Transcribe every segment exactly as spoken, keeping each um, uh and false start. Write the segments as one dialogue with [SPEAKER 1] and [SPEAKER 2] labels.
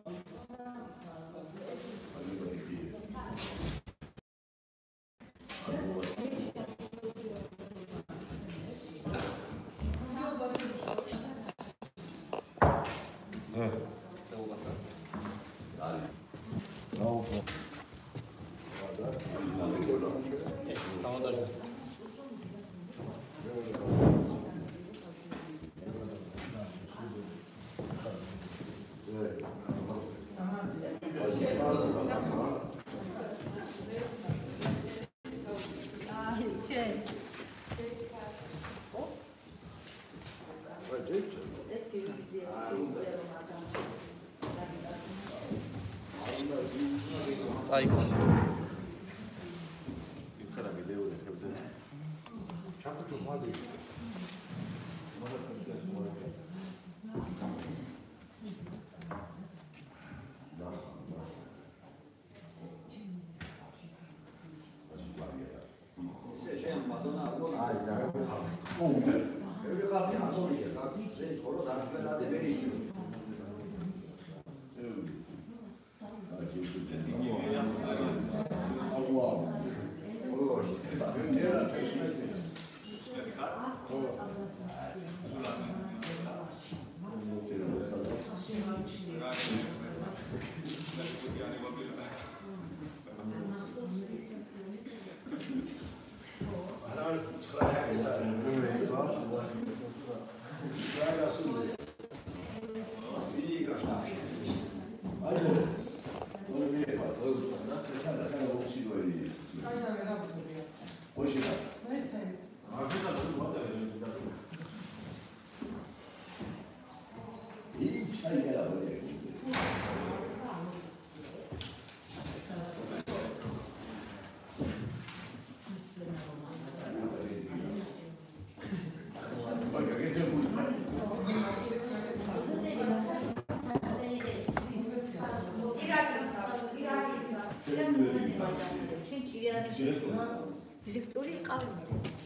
[SPEAKER 1] Aici.
[SPEAKER 2] Victoria qaldı.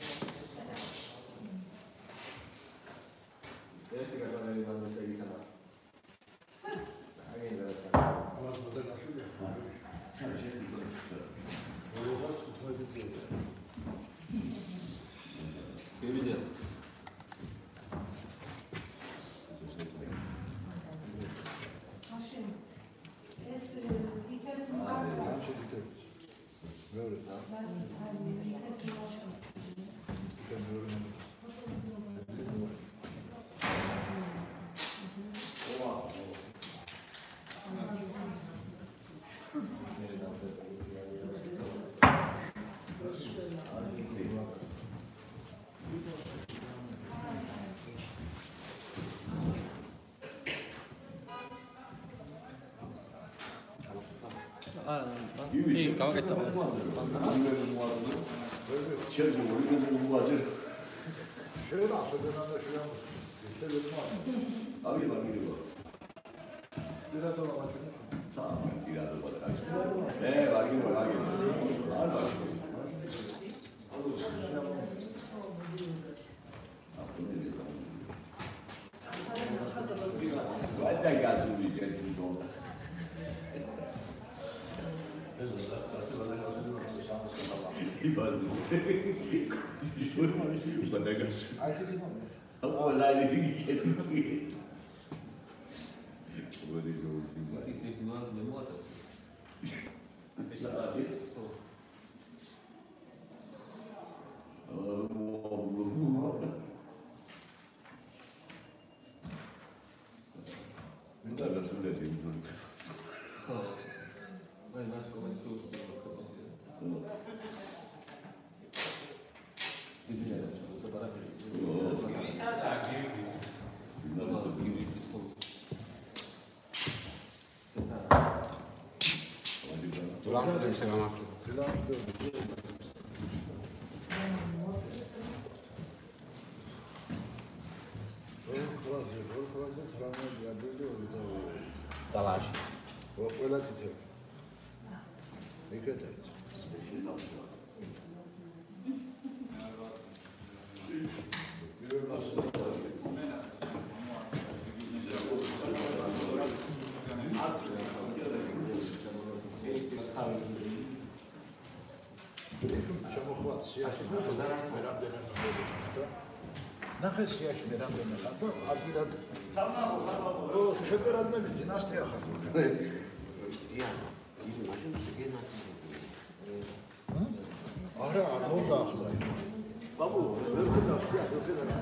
[SPEAKER 1] Sì, come che torna?
[SPEAKER 3] C'è il un guaggio.
[SPEAKER 4] C'è la pasta, non c'è la c'è il mare.
[SPEAKER 3] Aveva il
[SPEAKER 4] Tirato la macchina.
[SPEAKER 3] Sa, tirato la Eh, va che va che. Guarda il cazzo di che ti do. I balli. Guarda il cazzo. Oh, dai, che che. Guarda sulle tensioni.
[SPEAKER 5] Vai, vai, come tu.
[SPEAKER 1] Lascio deve essere la macchina. Salaci.
[SPEAKER 4] Quella che c'è. E che c'è? შემოხვათ სიაში მე რამდენად მოგებდა ნახე სიაში მე რამდენად ხარ ადგილად ო შეგერადნები დინასტია ხარ არა მოდა ახლა ბაბუ ვერ ხდა სიაში ვერ ხდა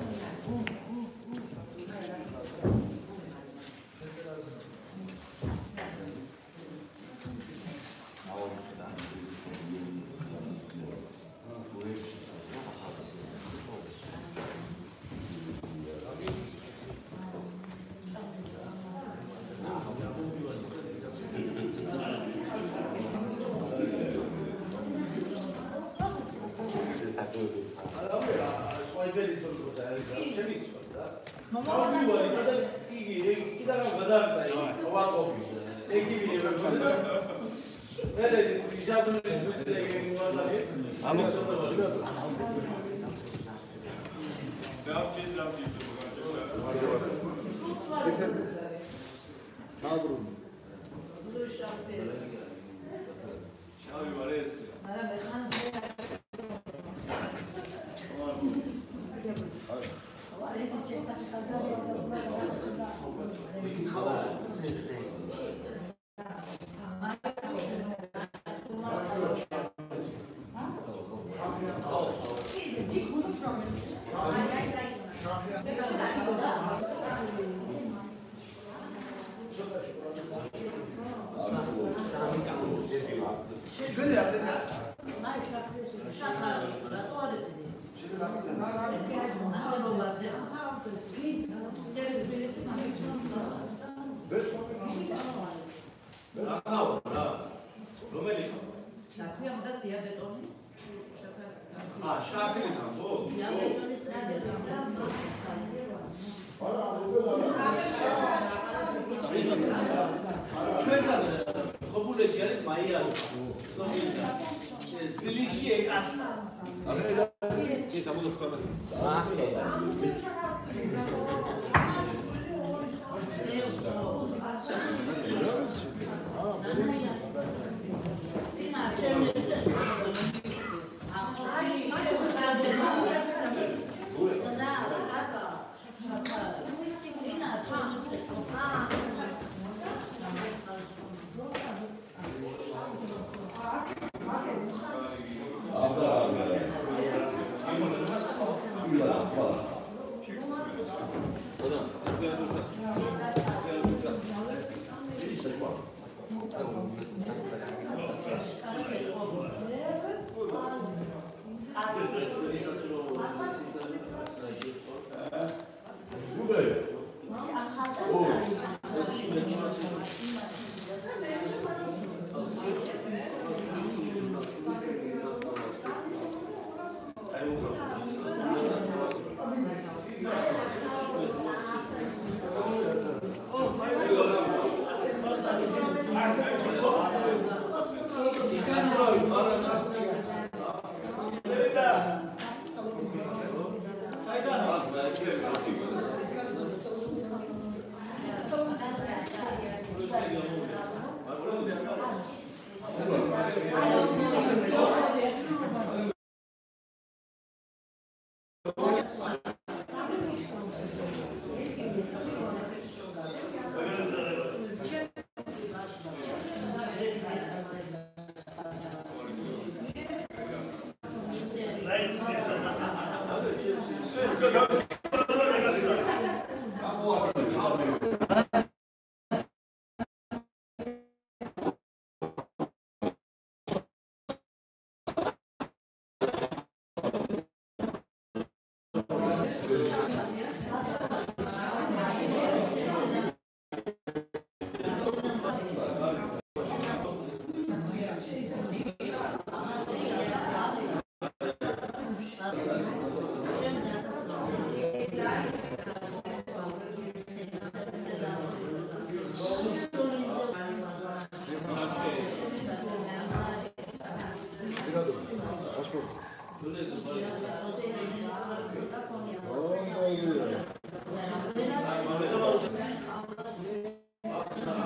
[SPEAKER 2] Thank you.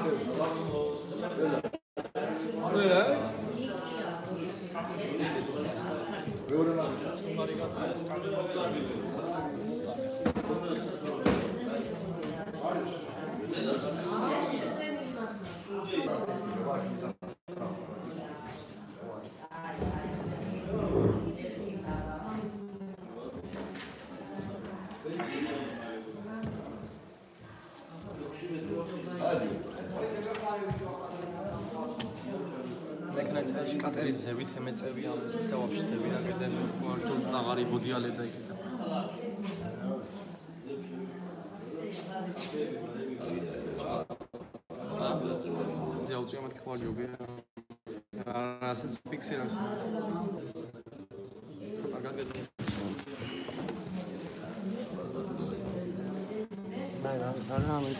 [SPEAKER 1] მექანიზმში კატერის ზევით ემეწევია და ვაფშე ზევიდან კიდე მარჯვნივ დაღარი ბოდიალე და იქ. ზეუწია მათ ხვაჯობია. ასეც ფიქსირავს. აგაგეთ. ნაი რა რა მე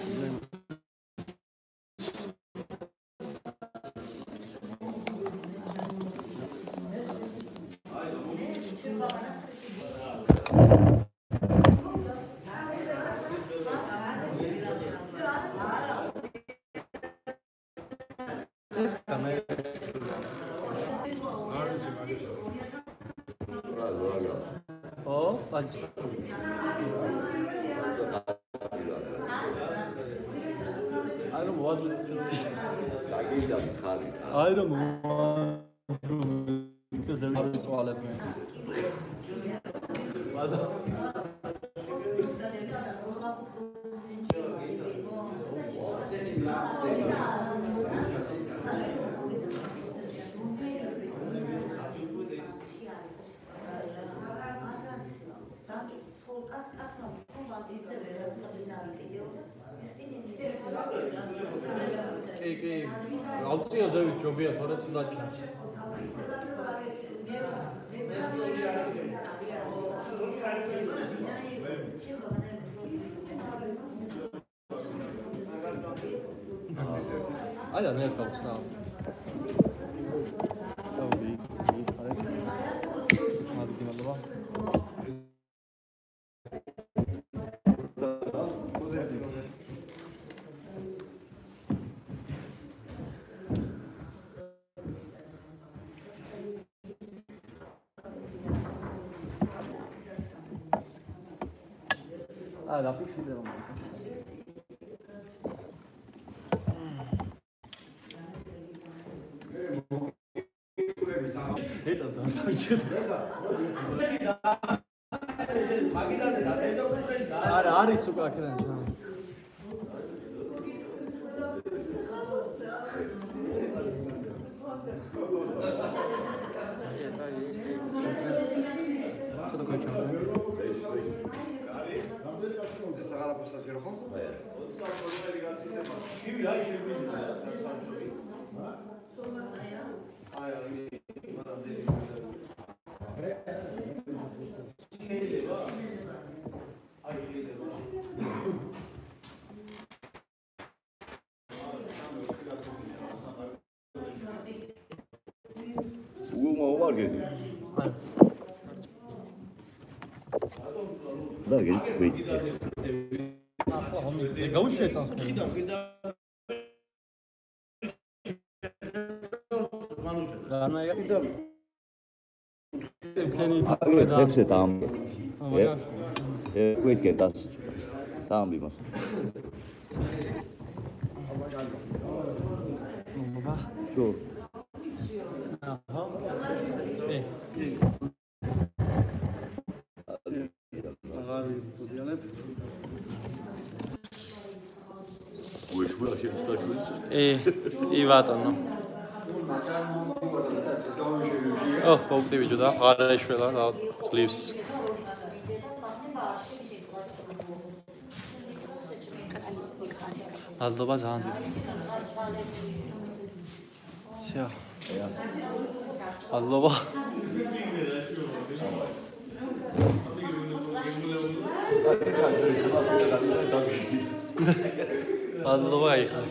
[SPEAKER 1] Oh, pode. I don't want to. I don't want because there is all of me. კი კი აუცია ზევით ჯობია თორე ცუდად ჩანს აი რა ნერვ გავხსნა დავი ხარეთ მადლი მადლობა Ah, la pixie de romance. Eta da, tançet. Ara, ari su akran. Что такое чёрт?
[SPEAKER 3] Da gelip koydu.
[SPEAKER 1] Gavuş etans. Rana yaptım.
[SPEAKER 3] Abi hepsi tamam. Evet, koydu ki tas. Tamam bir mas.
[SPEAKER 1] Baba.
[SPEAKER 3] Şu.
[SPEAKER 1] Aha. Eh.
[SPEAKER 3] Ой, швы вообще стачиваются.
[SPEAKER 1] Eh, i vātano. Oh, პოუქტივი ჯდა, არა ეშველა და წლივს. მადლობა ძალიან დიდი. შეა. მადლობა. მადლობა გაიხართ.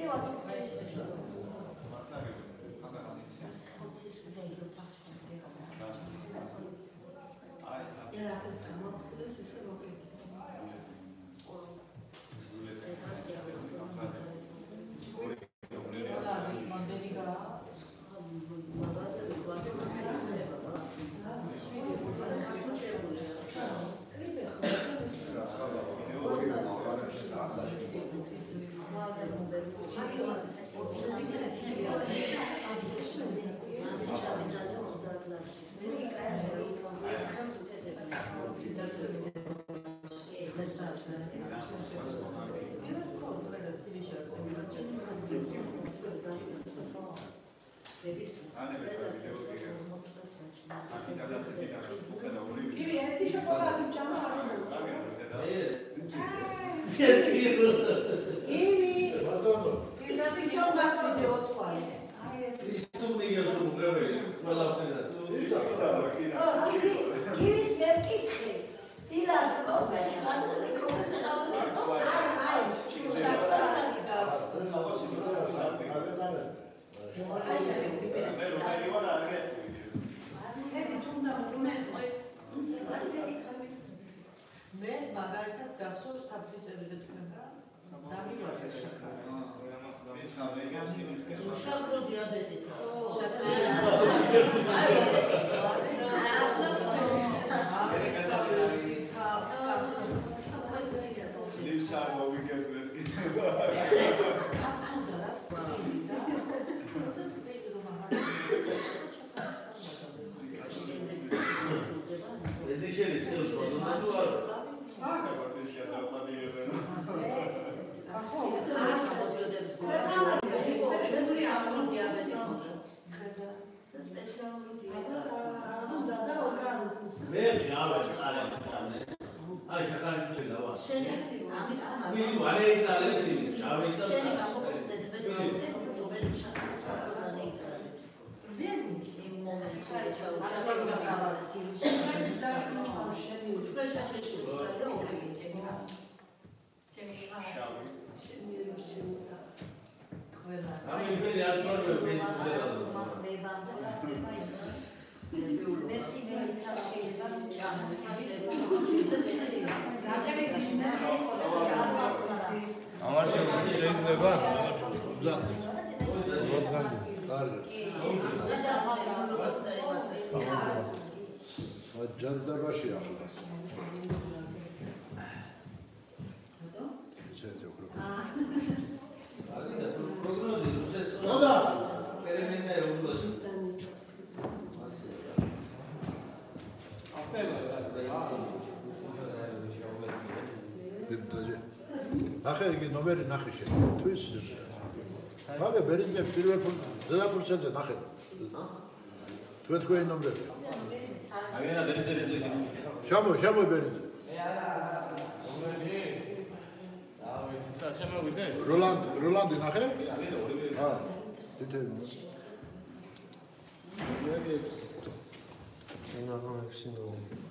[SPEAKER 4] ნომერი ნახე შენ თვის მაგე ბერინგე პირველ ზედაპირზე ნახე თუ თქვენი ნომერი აგენა ბერინგე შამო შამო ბერინგე როლანდ როლანდი ნახე აა თითე
[SPEAKER 1] ენა რომექსი ნო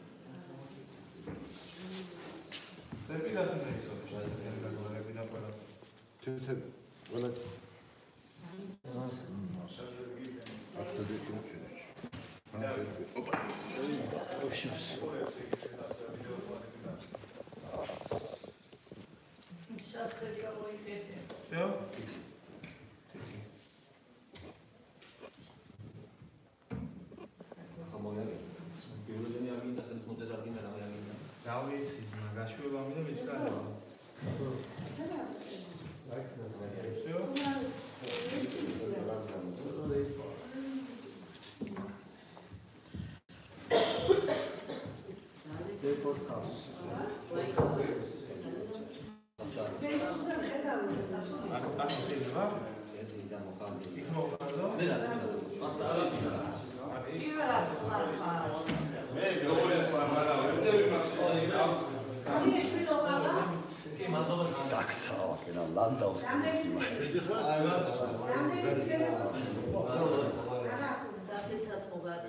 [SPEAKER 5] სერტიფიკატი ნეისო ჩასწრები გაგონები და ყველა
[SPEAKER 4] თითე ყველა ახლა დეკინჩი ოპა ოშუს
[SPEAKER 2] შატრები გამოიწეთე
[SPEAKER 5] всё დავიცი ზმა გაშვება მინდა მიჩქარება всё დეპორტავს აქ შეიძლება იქ მოხდა მე რა მე გოლიათ მაგრამ
[SPEAKER 3] დაქცავა კენა ლანდაუს
[SPEAKER 2] საფიცაც მოგარ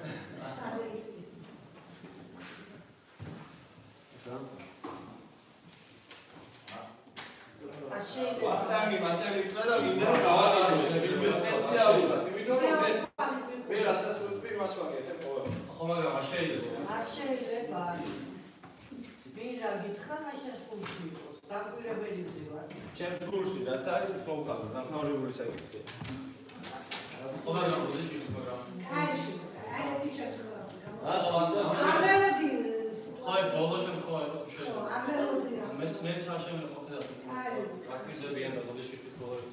[SPEAKER 3] ვახტანგი მასე მითხრა და მინდა რომ გავაკეთო ვიდეო სპეციალურად. იმიტომ რომ მე მე რასაც ვთქვი მას ვაკეთებ ყოველ.
[SPEAKER 5] ხო, მაგრამ არ შეიძლება.
[SPEAKER 2] არ შეიძლება. ვირა გითხრა მაშინ სკოლში იყოს. დაკვირვებელი ვარ.
[SPEAKER 3] ჩემს გულში რაც არის ის მოვხაზო, დამთავრებული საკითხია.
[SPEAKER 5] ხო, მაგრამ როდესაც მაგრამ
[SPEAKER 6] აიში, აი ვიჩათქო.
[SPEAKER 5] აა, ხანდა.
[SPEAKER 6] აგრელოდი.
[SPEAKER 5] ხო, ეს ბოლო შემთხვევა იყო თუ შეიძლება.
[SPEAKER 6] აგრელოდია.
[SPEAKER 5] მეც მეც რა შემიძლია მოხდეს.
[SPEAKER 6] აი.
[SPEAKER 5] აქტივდებიან და როდესაც ბოლოებს.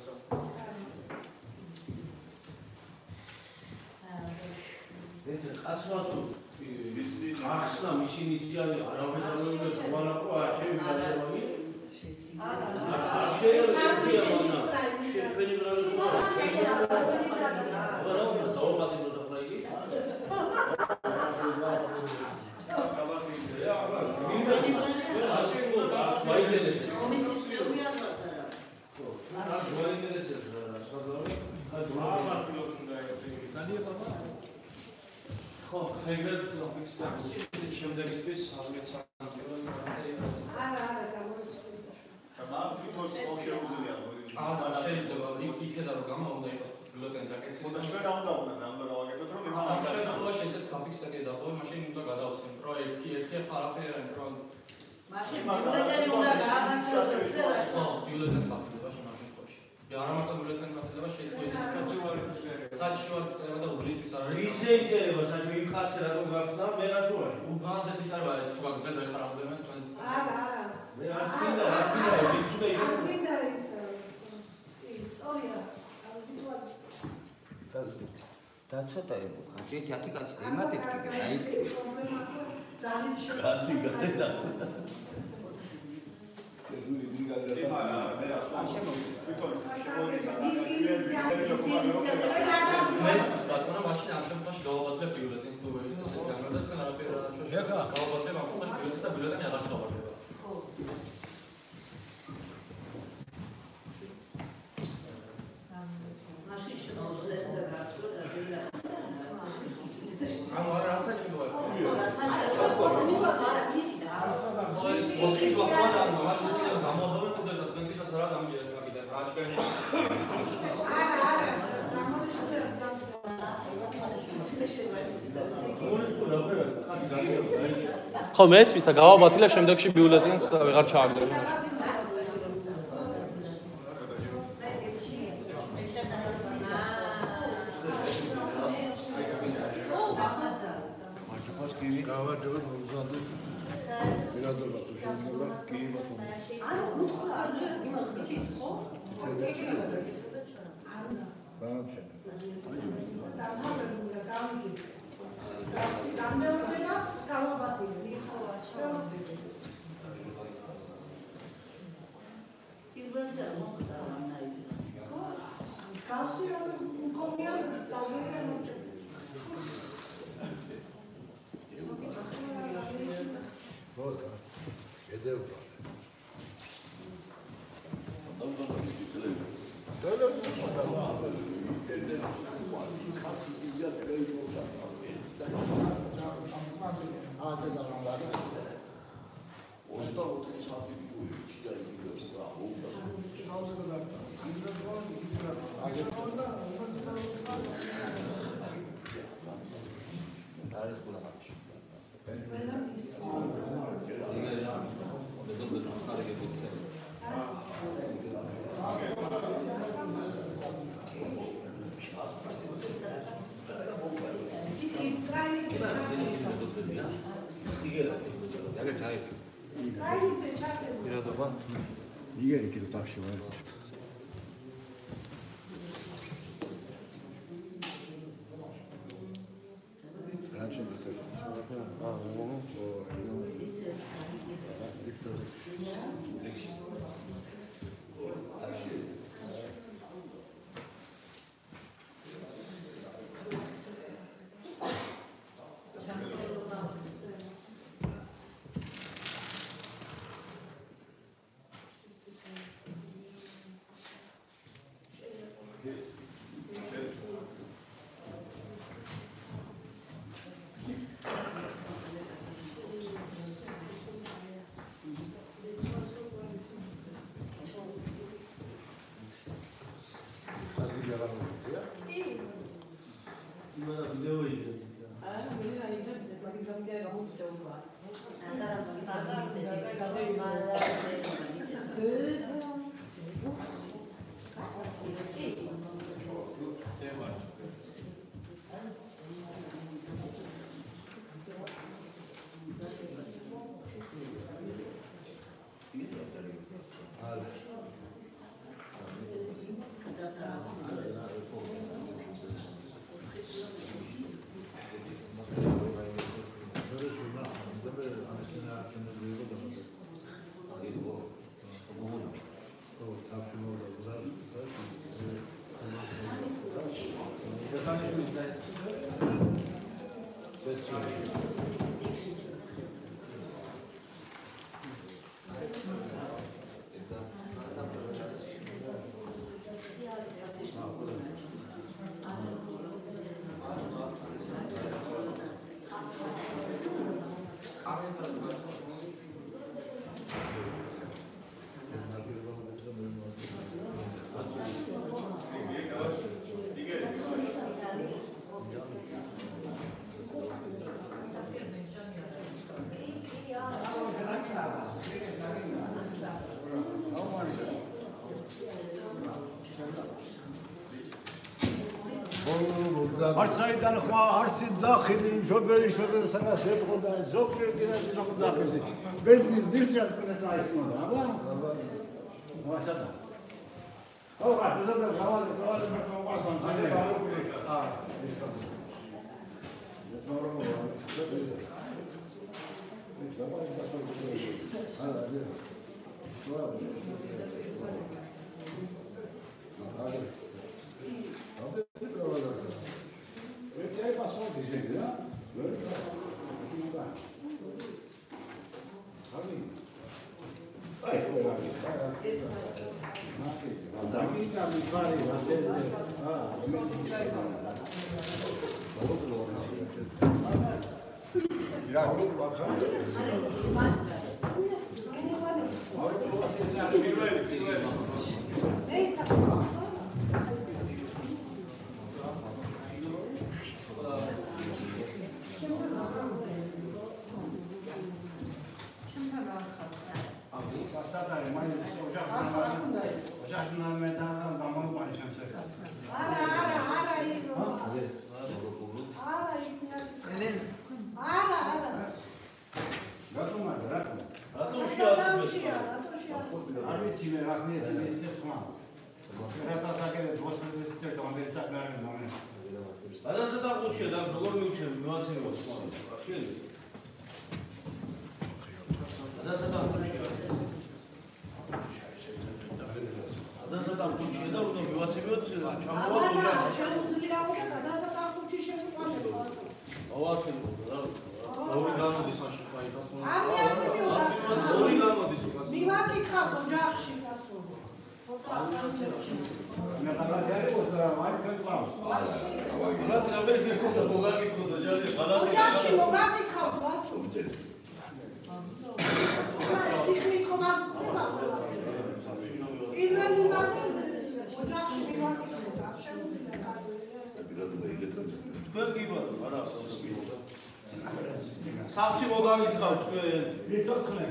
[SPEAKER 5] ეს ყასვათო
[SPEAKER 3] ვისი
[SPEAKER 5] ახსნა მისი ნიციალი არავის არ მოიგე თვალაკო არჩევი გადავაგი.
[SPEAKER 6] არა.
[SPEAKER 5] არ შეიძლება ჩვენი ბრალი ხო არა დაუმატებო და პრაიგი არ შეიძლება ვაიდეზე
[SPEAKER 2] კომისიის წევრი არ ვარ და რა.
[SPEAKER 5] რა ვაიდეზე რა საზავი
[SPEAKER 3] აა ფილოტი და ესე
[SPEAKER 5] განიება ხო ეგრეთ ფიქსდა შემდეგისთვის ალბათ სამკითხო
[SPEAKER 6] არა, არა, გამოიწვია.
[SPEAKER 3] მაგრამ ფიტოს ხო შეუძლია
[SPEAKER 5] აა შეიძლება იქედა რომ გამა უნდა იყოს ბილოტენი დაკეცილი და
[SPEAKER 3] ჩვენ რა უნდა უნდა რა უნდა გავაკეთოთ რომ იმან
[SPEAKER 5] ამ შემთხვევაში ესეთ კაფიქსაკი დაყო მაშინ უნდა გადავწყვეტ რომ ერთი ერთი არაფერი არ იყო
[SPEAKER 2] მაშინ ბიულეტენი უნდა გააგრძელოს რა.
[SPEAKER 5] ხო ბიულეტენი ფაქტებაში მაშინ ხოში არა მარტო ბიულეტენი ფაქტება შეიძლება ესეც საჭირო არის წერება და უბლიტვის არ არის
[SPEAKER 7] ისე იწერება საჭირო იმ ხალხს რატომ გახსნა მე რა შუაში
[SPEAKER 5] უბანს ეს იწარვა ეს თუ გაგზავნა ხარ ამდენად თქვენ
[SPEAKER 6] არა, არა.
[SPEAKER 7] მე არ წინდა რა წინდა ის უნდა
[SPEAKER 6] არ
[SPEAKER 7] იყოს
[SPEAKER 6] გვინდა ის ის სწორია.
[SPEAKER 8] და ცოტა ხათი ათი კაცი იმათეთ კიდე აი
[SPEAKER 6] ძალიან
[SPEAKER 3] გადი გადი და
[SPEAKER 5] ეს ბატონო მაშინ ამ შემთხვევაში გავაბადლებ ბიულეტენს თუ ეს ესე განმეორდა თქვენ არაფერი არ აჩვენე გავაბადლებ ამ შემთხვევაში ბიულეტენს და ბიულეტენი აღარ ჩავარდება
[SPEAKER 2] ხო. მაშინ შემოძლეთ და გართულ და დედა.
[SPEAKER 5] ანუ არა ასაჭიროა
[SPEAKER 2] ხო, რა საჭირო. არა, ისი და
[SPEAKER 5] ხო ეს მოსკივა ხოდა მაშინ კიდევ გამოდობენ თუ და თქვენთვისაც რა დამიგერეთ მაგიდან რა აშკარი
[SPEAKER 6] არა, არა. გამოიწვია
[SPEAKER 5] ხო მესმის და გავაბათილებ შემდეგში ბიულეტენს და ვეღარ ჩააგდებ
[SPEAKER 4] გავარჯობ მოგზავნე. მიღადობა თუ შეიძლება კი მოხდა.
[SPEAKER 2] ანუ უთხრა იმას ისიც ხო?
[SPEAKER 4] ბანჩე.
[SPEAKER 6] დამთავრებული და გამიგი. გასი გამდევრდება, გამოვადი. ხო,
[SPEAKER 2] პირველზე არ მოხდა რამაი.
[SPEAKER 6] ხო. გასი რომ მქონია დავუყენო.
[SPEAKER 4] ხო, ედევა.
[SPEAKER 8] არის გულაღაში.
[SPEAKER 4] იგერი კიდე ტახში ვარ. განჩენ ბიტერ. აა,
[SPEAKER 2] ისე
[SPEAKER 4] აღარ მოვიდა.
[SPEAKER 7] იმენა ვიდეო იგებს.
[SPEAKER 6] აა, მე რაიმე ეს მაგის გამიგე გამომწევა.
[SPEAKER 9] არ საიდან ხმა არსი ძახილი შობელი შობელი სანას ეთყოდა ზოგი კიდევ ზოგი ძახილი ბერძნის ძირშას ყნეს აისმოდა აბა მაშადა აუ რა ზოგი გავალი გავალი მე მოყვასთან ძალიან ბაროკული აა ეს მორომო
[SPEAKER 7] საფში მოგაგითხავთ თქვენ. იცოცხლე.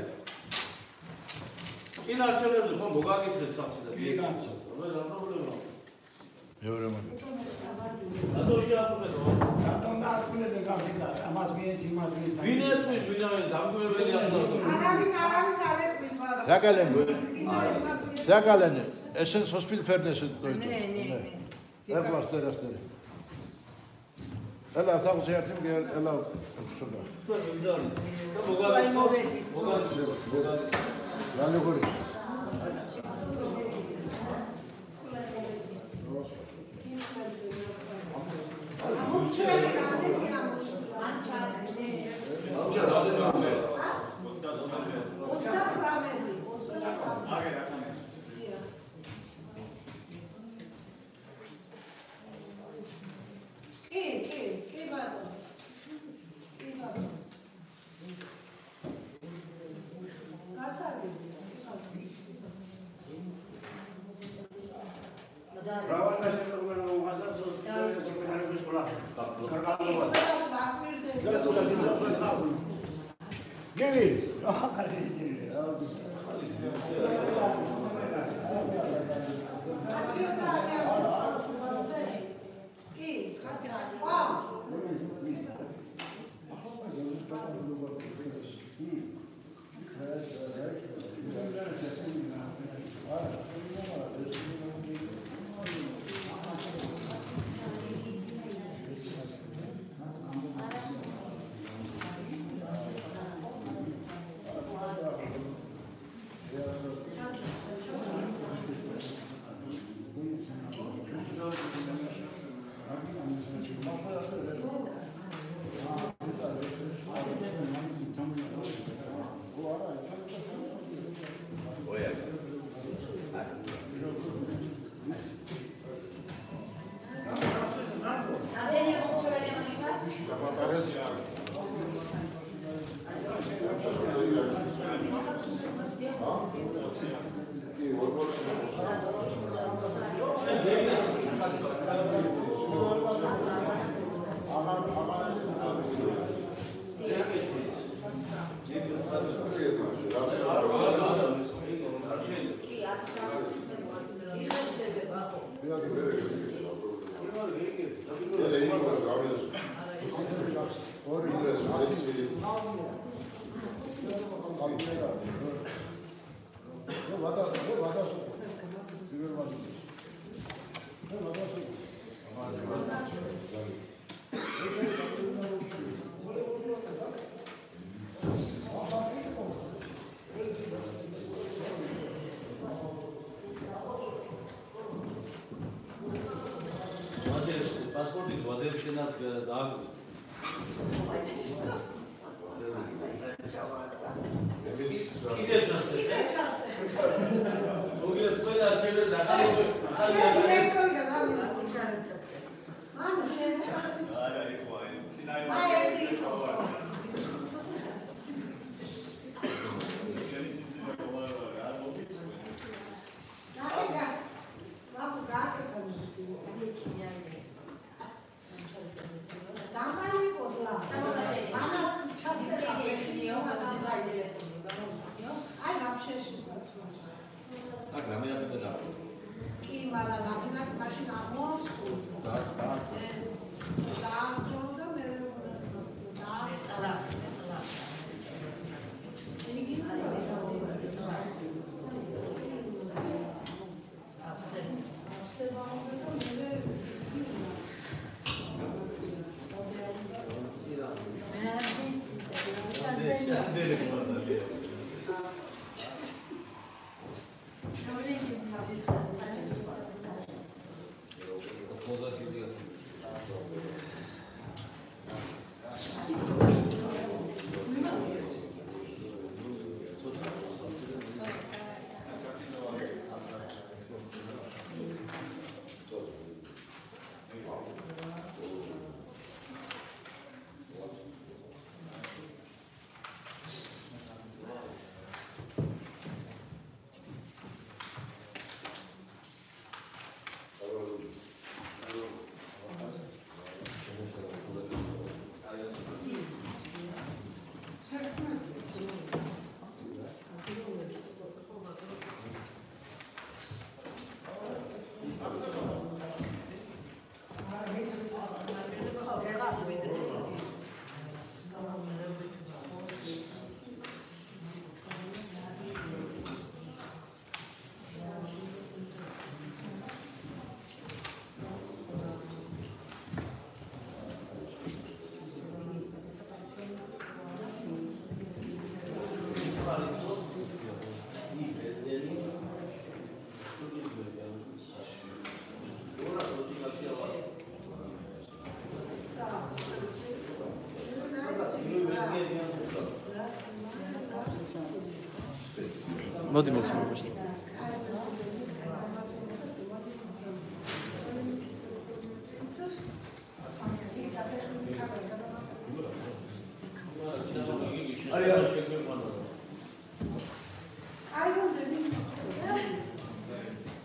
[SPEAKER 7] წინ არჩევნებზე ხომ მოგაგითხეთ საფში და კი განცო. რა პრობლემა?
[SPEAKER 4] მეორე მაგ.
[SPEAKER 7] რატო შეაწყობეთ?
[SPEAKER 9] რატომ დააწყობეთ გასიკდა? ამას მიეც იმას მიეც.
[SPEAKER 7] ვინ ეწვის ვინ არის დამკვირვებელი ახლა?
[SPEAKER 6] არავინ არავის არ ეყვის ვარ.
[SPEAKER 4] ზაკალენ. ზაკალენ. ესენ სოსპილ ფერნესენ დოიტო.
[SPEAKER 6] ნე, ნე, ნე.
[SPEAKER 4] ეხლა სტერასტერი. ელა თავს ერთი მგე ელა შობა.
[SPEAKER 7] თქვენ ვინდარი? და მოგაგითხავთ. მოგაგითხავთ. მოგაგითხავთ.
[SPEAKER 4] რამე გორი?
[SPEAKER 9] Bravo,
[SPEAKER 5] პასპორტის ვადებშენაც და კიდე ჩასწრე. მოგიო ყველა ჩემს დაღალო.
[SPEAKER 6] დირექტორი და გამიგა. ანუ შენ
[SPEAKER 3] არა იყო აი ცინაი.
[SPEAKER 6] აი ერთი.
[SPEAKER 1] მოდი მოგცემось.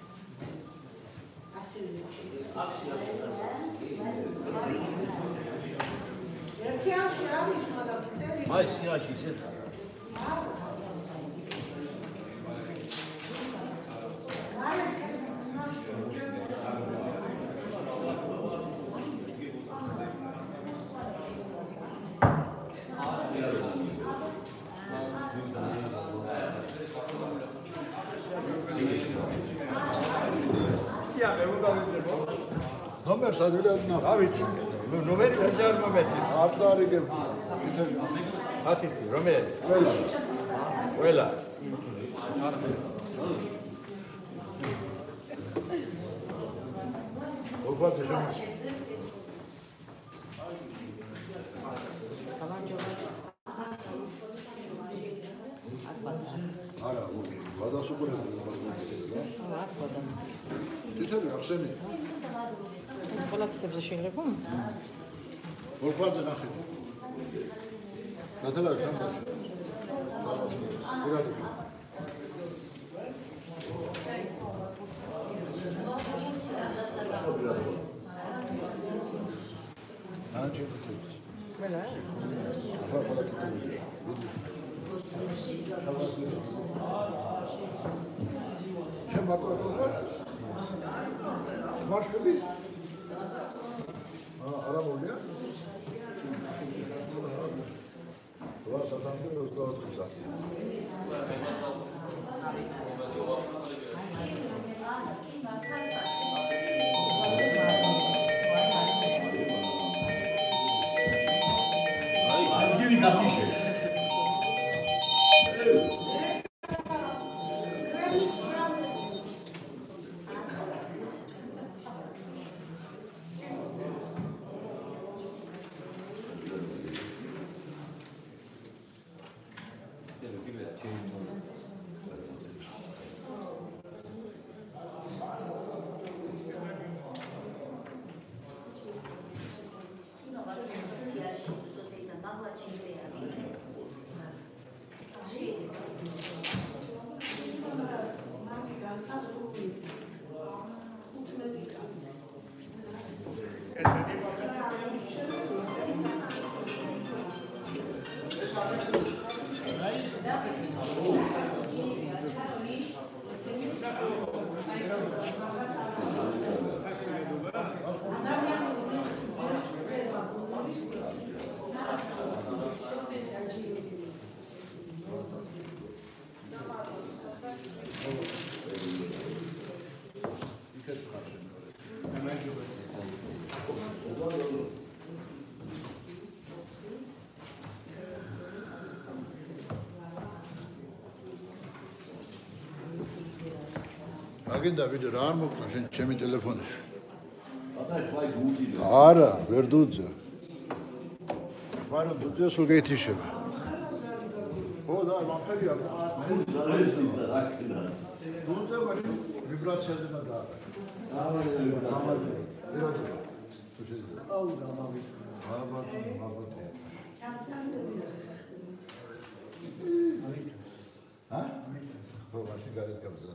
[SPEAKER 6] I don't know.
[SPEAKER 9] Mas se a gente
[SPEAKER 4] ნომერს ადვილად ნახავ.
[SPEAKER 9] რა ვიცი. რომელი ესე არ მომეწი.
[SPEAKER 4] არ დაარიგებ.
[SPEAKER 9] ათითი, რომელი?
[SPEAKER 4] ყველა.
[SPEAKER 9] ყველა.
[SPEAKER 4] ოფაძე შემო. არა, გადასუყურებ. თითები ახსენე.
[SPEAKER 10] ყველა თითებზე შეიძლება?
[SPEAKER 4] ოფაძე ნახე. ნათალა გამბაში. ურალი. ანჩი თითები.
[SPEAKER 10] მელა?
[SPEAKER 4] ახლა ყველა თითები. შემაკრებულს მარშები არა მოვიდა რა სათანადო ოცდაოთხი საათი აი გივი გათიშე აგინდა ვიდეო რა არ მოკლა შენ ჩემი ტელეფონში. არა, ვერ დუძე. მაგრამ დუძე სულ გეთიშება. ხო და მაფერია. დუძე მაშინ ვიბრაციაზე და დააბა. დააბა. თუ შეიძლება. აუ დამავი. აბა, აბა. ჰა? ხო, მაშინ გარეთ გამზადდა.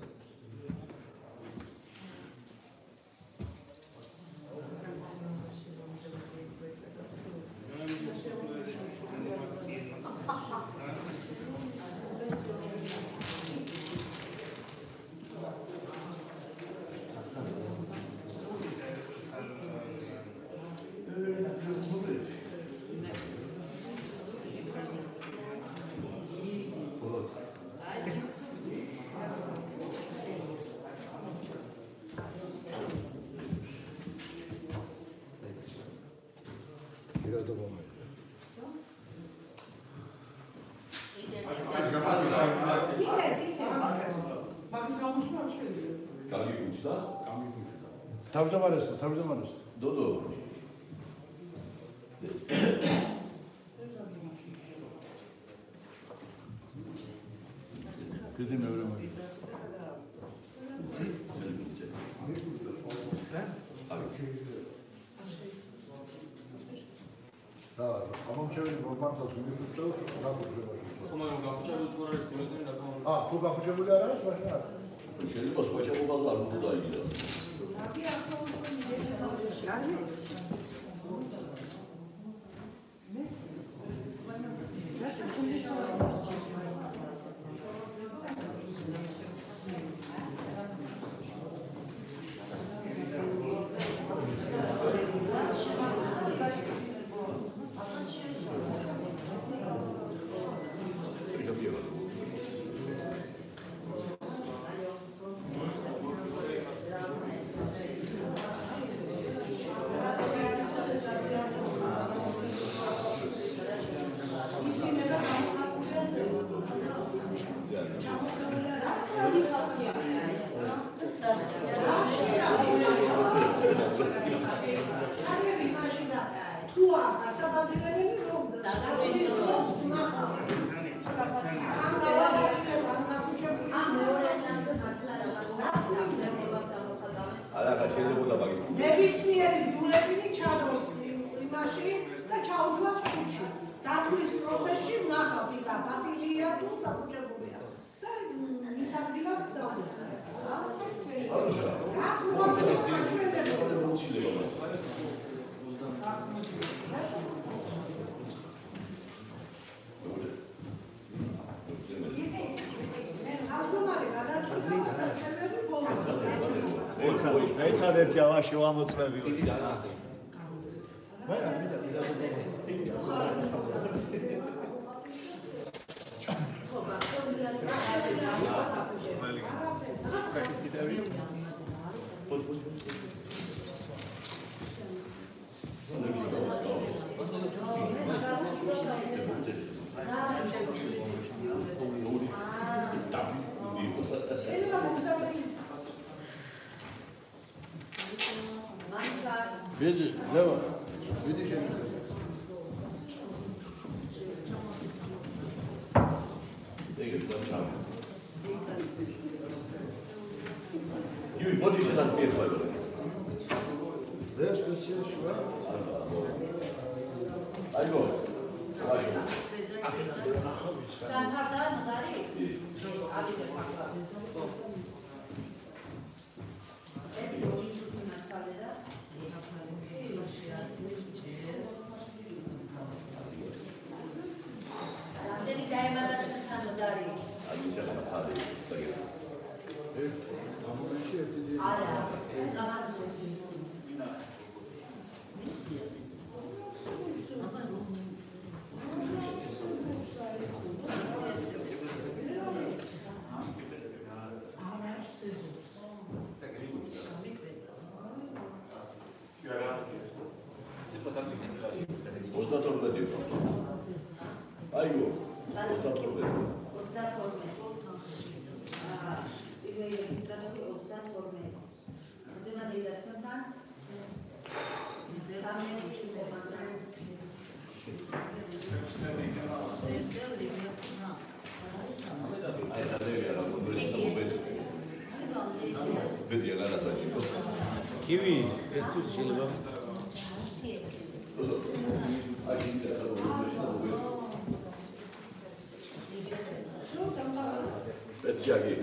[SPEAKER 4] თავდამარეს, თავდამარეს. დოდო. კიდე მეორე მოდი. და ამომჩევი მომარტოს ვიმიწევ, რა გქონდა?
[SPEAKER 5] ხომ ამ გამჭერულ თუ არის ბულეტინი რა თქმა უნდა.
[SPEAKER 4] აა, თუ გახვეჭებული არ არის, მაშინ არა.
[SPEAKER 3] შეიძლება სხვაჭებობა არ უნდა დაიგida.
[SPEAKER 6] Gracias. ნებისმიერი ბიულეტინი ჩადოს იმაში და ჩაუშვას ხუთში. დათვლის პროცესში ვნახავთ იქ აპატილია თუ დაბუჯებულია და მის ადგილას დავუდგა. გას მოაწყოს მაჩვენებელი.
[SPEAKER 9] მეცად ერთი ავაში ვამოწმები.
[SPEAKER 4] Bedi, Leva, Bedi şimdi.
[SPEAKER 3] Yürü, body işe nasıl bir yer var?
[SPEAKER 4] Res versiyon şu var.
[SPEAKER 3] Aygo. Aygo.
[SPEAKER 4] Kiwi, itu silver.
[SPEAKER 3] Let's go.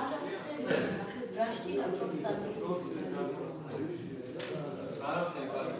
[SPEAKER 5] Thank you.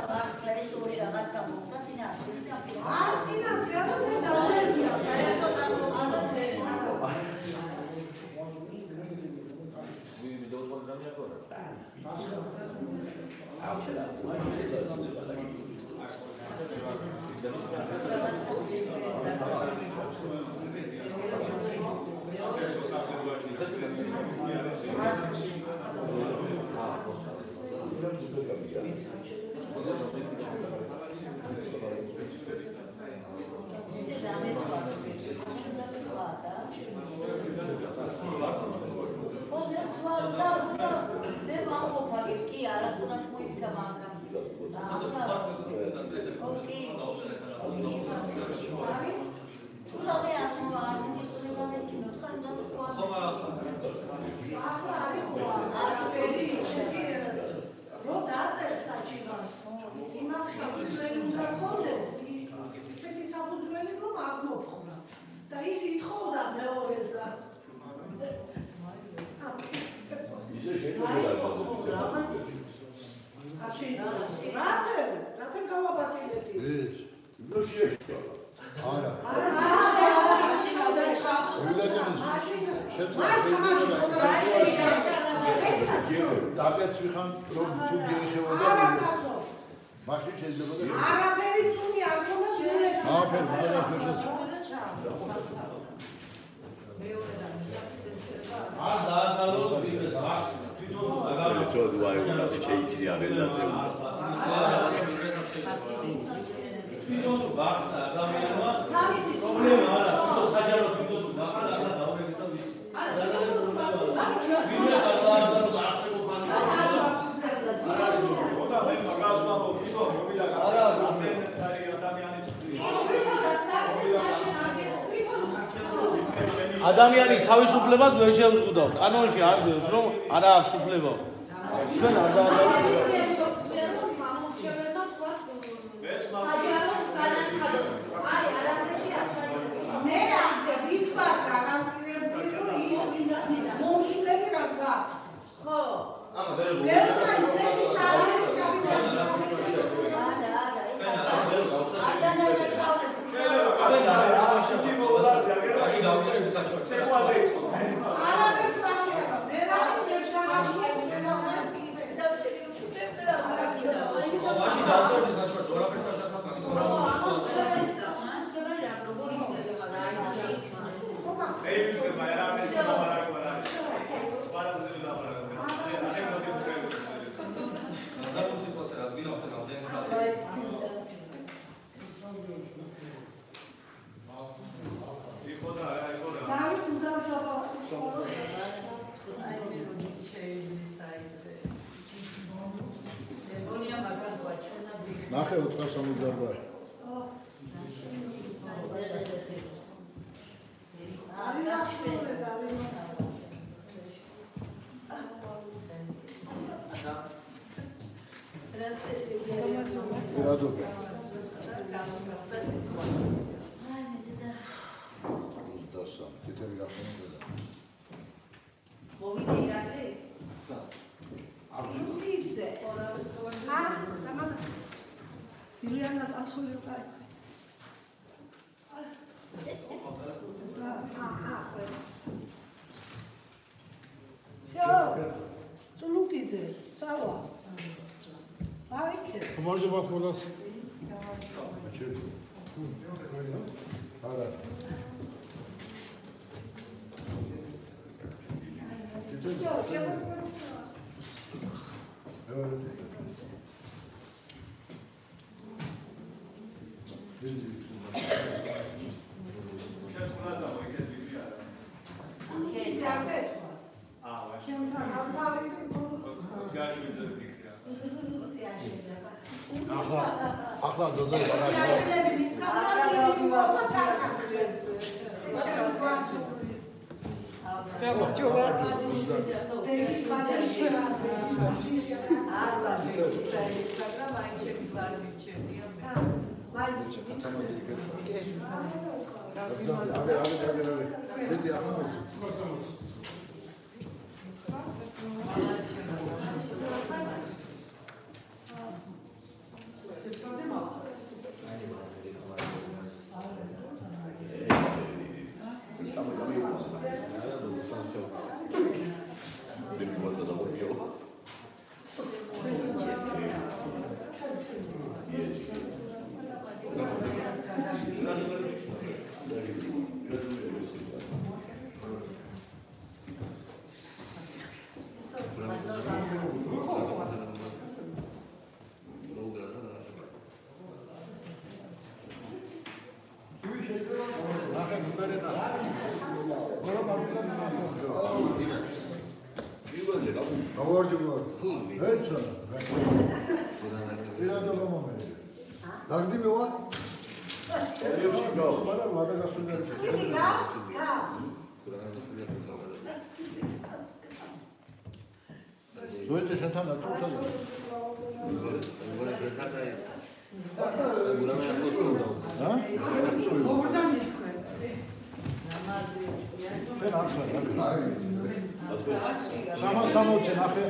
[SPEAKER 7] ადამიანის თავისუფლებას ვერ შეუზღუდავთ. კანონში არ დევს, რომ არა აქვს უფლება. ჩვენ არ დავადარებთ.
[SPEAKER 6] მე ასე ვიტყვა გარანტირებული, რომ ის მოსულელი რას გაქვს. ხო.
[SPEAKER 5] ახლა ვერ
[SPEAKER 6] ვერ მაიცეს ის არის კაპიტალის.
[SPEAKER 2] არა, არა, ეს არ
[SPEAKER 4] ნახე ოთხას სამოცდაოთხი.
[SPEAKER 6] Juliana asuli ukari. Все. Цулукидзе, сава. Айке.
[SPEAKER 4] Можно вопрос? Ара.
[SPEAKER 6] Все, все.
[SPEAKER 4] ახლა ახლა დოდო ბარაში Говорите, говорите. Это Ира до момента. Дагди мева? Евши гав. Бара вада гасунда.
[SPEAKER 6] Скільки газ? Газ.
[SPEAKER 4] Дойте шатана тута. А? Само само че нахе.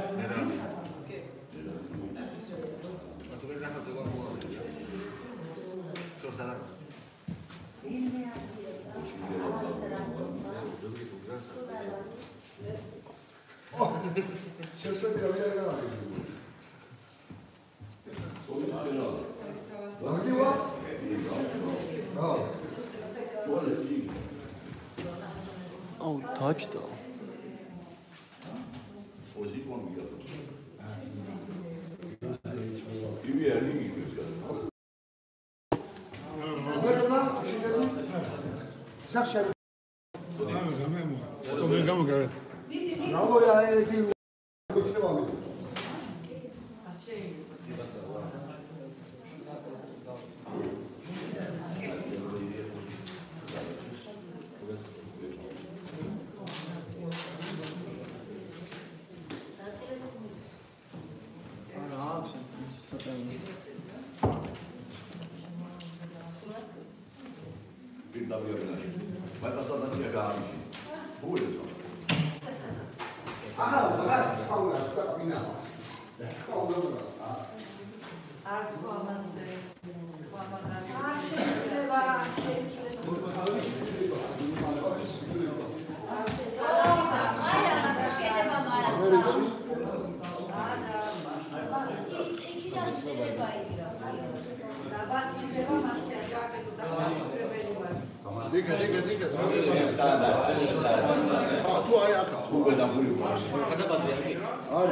[SPEAKER 4] Сейчас я говорю. Лагива? Да.
[SPEAKER 1] Oh, touch though.
[SPEAKER 4] სახშა.
[SPEAKER 9] გამო გამო გარეთ.
[SPEAKER 4] ნავო აეთი გიქნებადი. Diga, diga, diga. Ah, tu aí a fuga da mulher. Olha.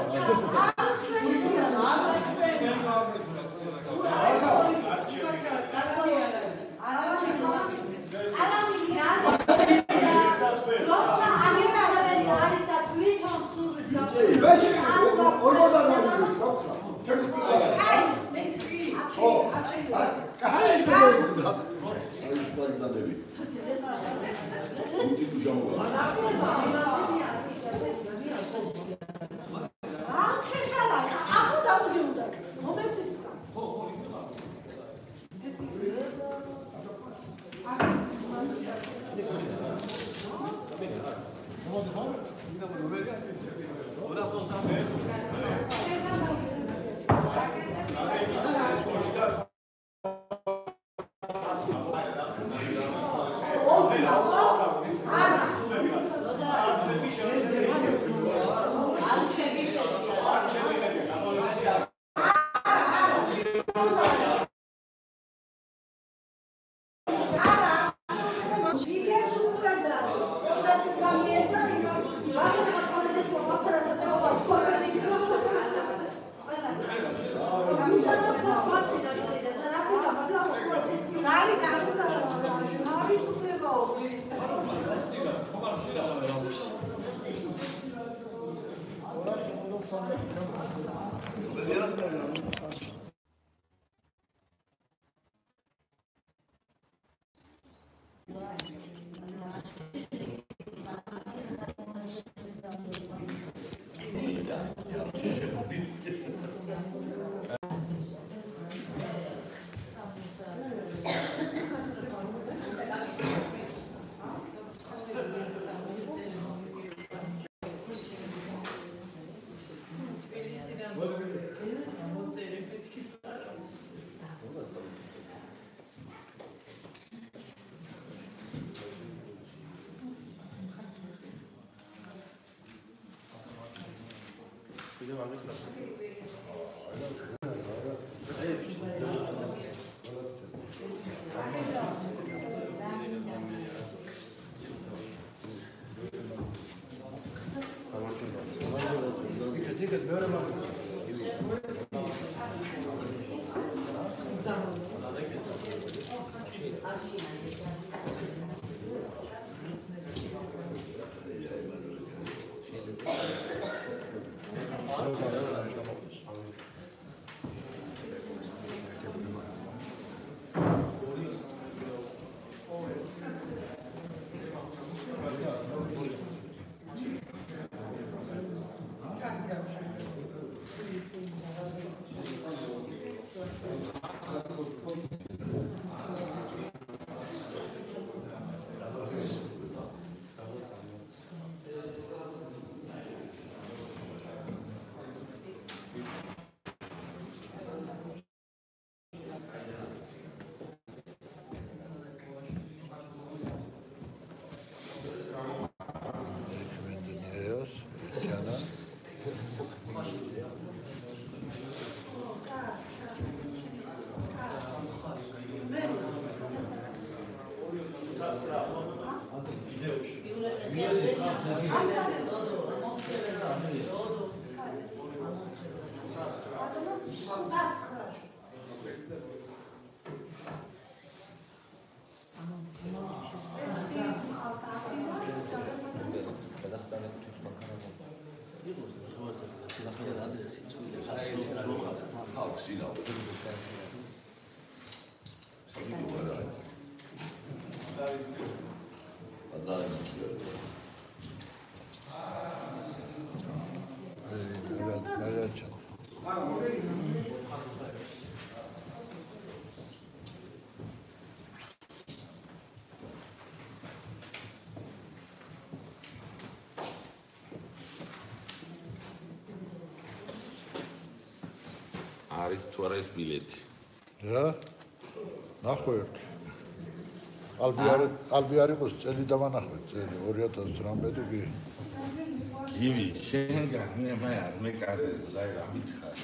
[SPEAKER 11] არის თუ არა ეს ბილეთი?
[SPEAKER 4] რა? ნახვევთ. ალბი არ ალბი არ იყოს წელი დავანახვეთ, წელი ორი ათას ოცდაათი კი.
[SPEAKER 11] გივი, შენ გაგნე მე არ მე კარგი ზაი რა მითხარ.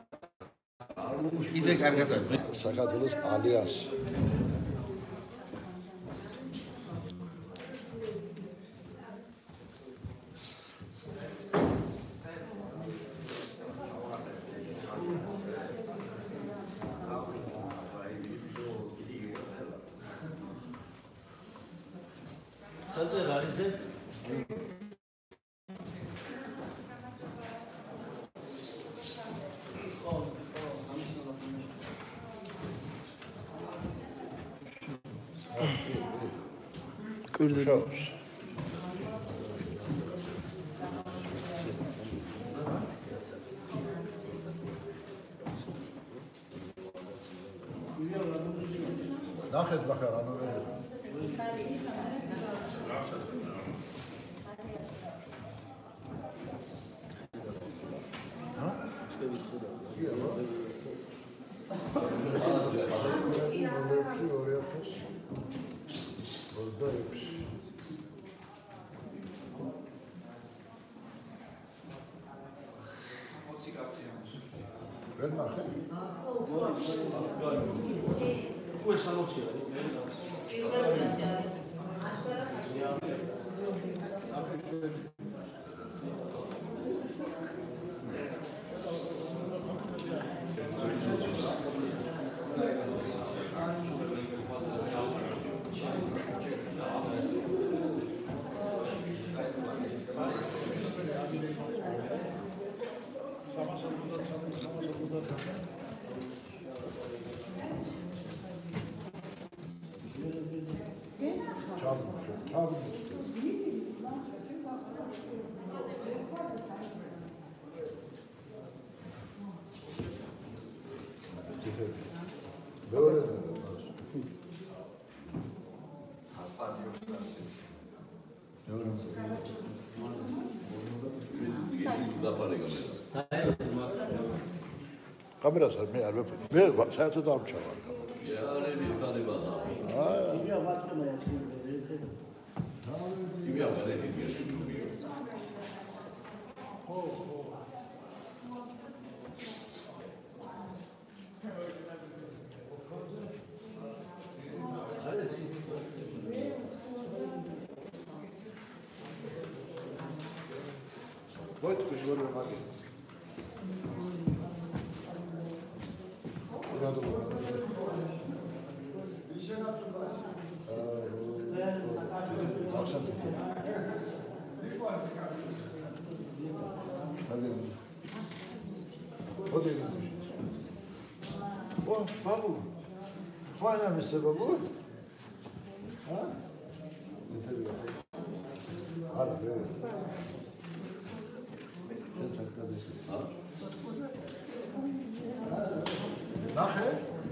[SPEAKER 11] კიდე კარგად არის.
[SPEAKER 4] საქართველოს ალიანსი. Shows. ნახეთ ბაქარ ანუ კამერას არ მე არ მე საერთოდ არ ჩავარ.
[SPEAKER 11] შეარები დადებადა.
[SPEAKER 4] აა.
[SPEAKER 9] იმია ვატყმა ეჭვი.
[SPEAKER 11] იმია ვერედი.
[SPEAKER 9] ო ო.
[SPEAKER 4] Вот кузьмёр маги. О, бабу. Хвана мисля бабу. А? Ара, бе. ნახე?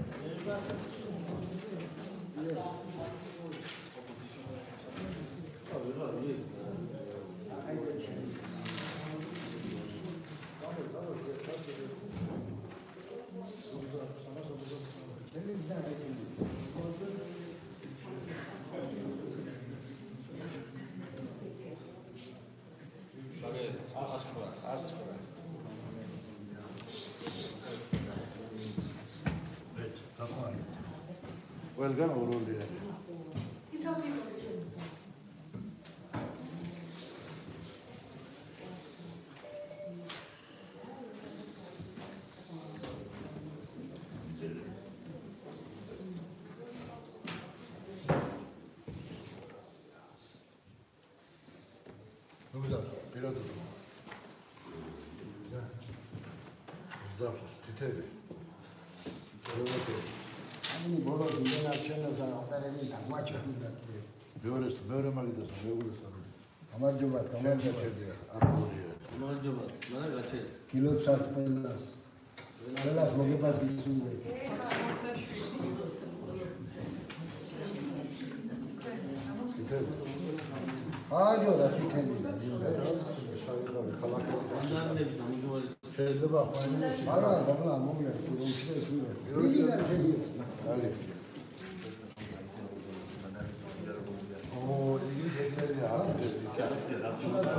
[SPEAKER 4] ყველგან ოროლია. ნუ გზა, პირადად. ზაფხულს თითები.
[SPEAKER 9] ამი ბოლო დინა შენობა ოპერები და მაჩები და
[SPEAKER 4] მეორეს მეორე მაგიდას მეუღლეს
[SPEAKER 9] გამარჯობა გამარჯობა
[SPEAKER 4] აკურია
[SPEAKER 7] გამარჯობა მარა გაჩერე
[SPEAKER 9] კილოს საფენას ყველას მოგებას გისურვებ აიო რა თითები
[SPEAKER 4] შეიძლება ხვანილი
[SPEAKER 9] არა ბაბლა მომია თუ რომ შეიძლება თუ ვიღა შეიძლება
[SPEAKER 4] დალი ო იგი ძერია არა ჩასი რა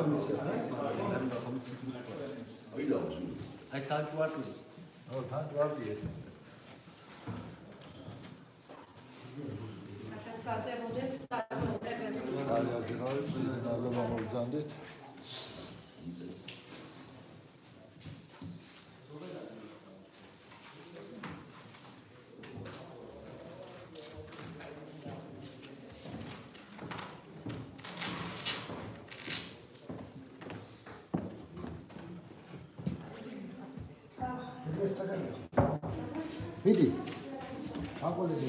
[SPEAKER 7] აი თანტვარტი
[SPEAKER 4] ო თანტვარტი
[SPEAKER 6] საერთოდ საერთოდ
[SPEAKER 4] არა ჯეროის ნალობა მოგზანდით
[SPEAKER 9] მიდი აკოლე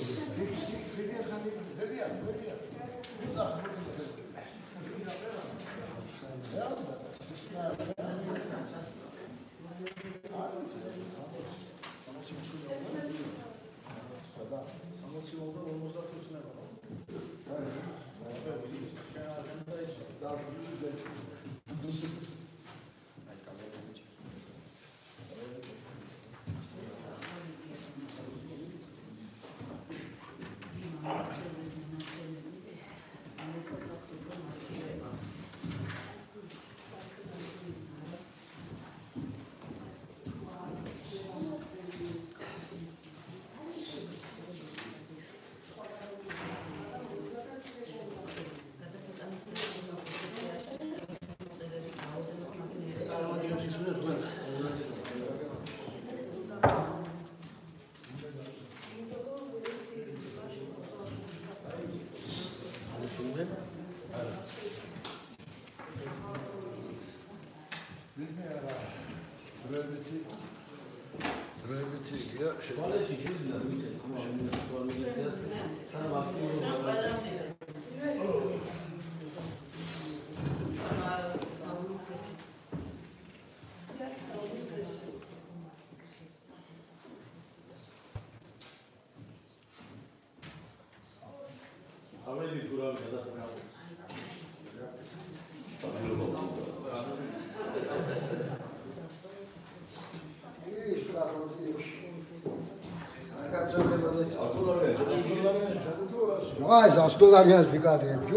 [SPEAKER 9] აი ას დოლარიანს ვიკადრებჯო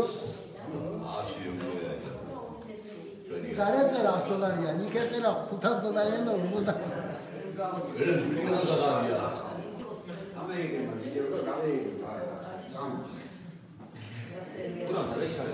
[SPEAKER 9] გარეწერა ას დოლარიანი იქეწერა ხუთას დოლარიანი და ორმოცდა
[SPEAKER 3] ერენ ვიკადა ზაღარია ამეიგე ვიდეო და გამეიგე
[SPEAKER 5] ურა დაიშარე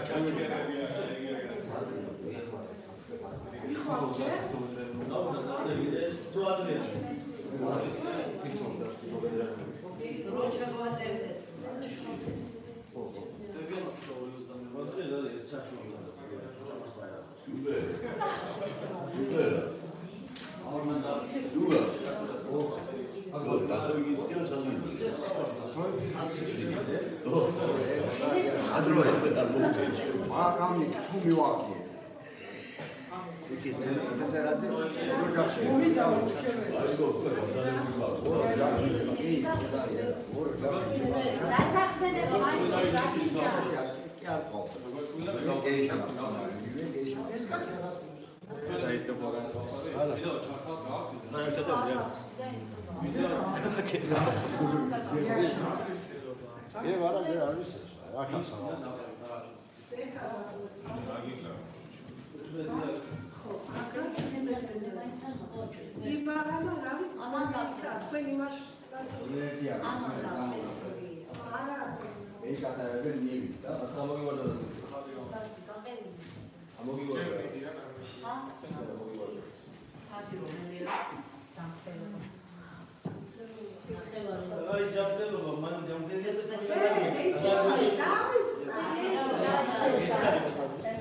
[SPEAKER 4] E vara de avis. Akasa.
[SPEAKER 6] იმარა და რა ვიცი ამანდა თქვენ იმას არა
[SPEAKER 5] მე კატარები ნიევით და სამოგივარდა ამოგივარდა ჰა ამოგივარდა საათი რომელია
[SPEAKER 7] აი ჯამდელობა მან ჯამდელობა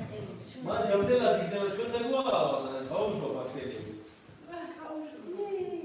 [SPEAKER 7] მან ჯამდელა დიდება ჩვენ და გვა აუშვა ბაქტერიები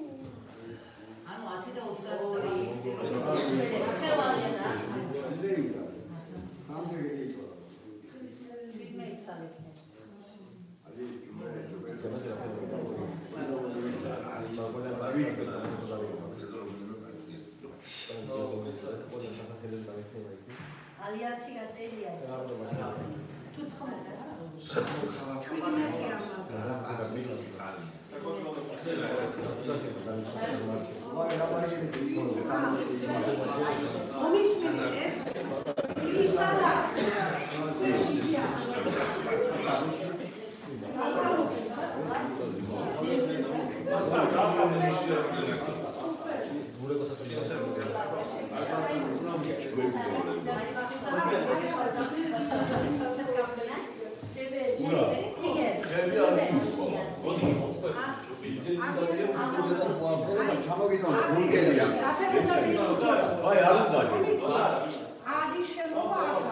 [SPEAKER 4] აი არ უნდა
[SPEAKER 6] აგი შენობა აქვს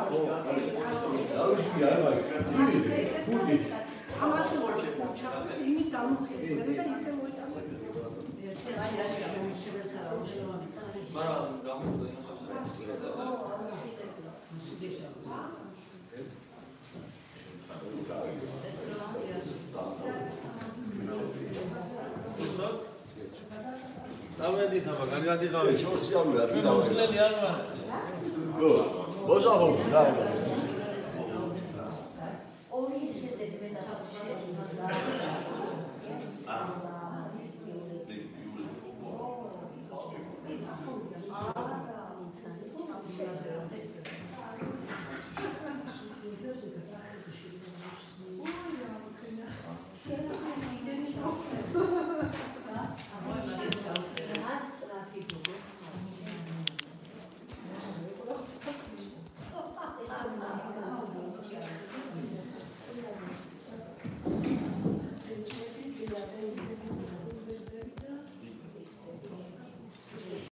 [SPEAKER 6] ამას უყურებს ჩაყრა იმით დამოუკიდებელი და ისე მოიტანა
[SPEAKER 5] მაგრამ გამოდი
[SPEAKER 7] დავედით აბა განგადიღავი
[SPEAKER 4] შორს ავიდა
[SPEAKER 7] მოსლელი არ ვარ
[SPEAKER 4] გო მოსაღო და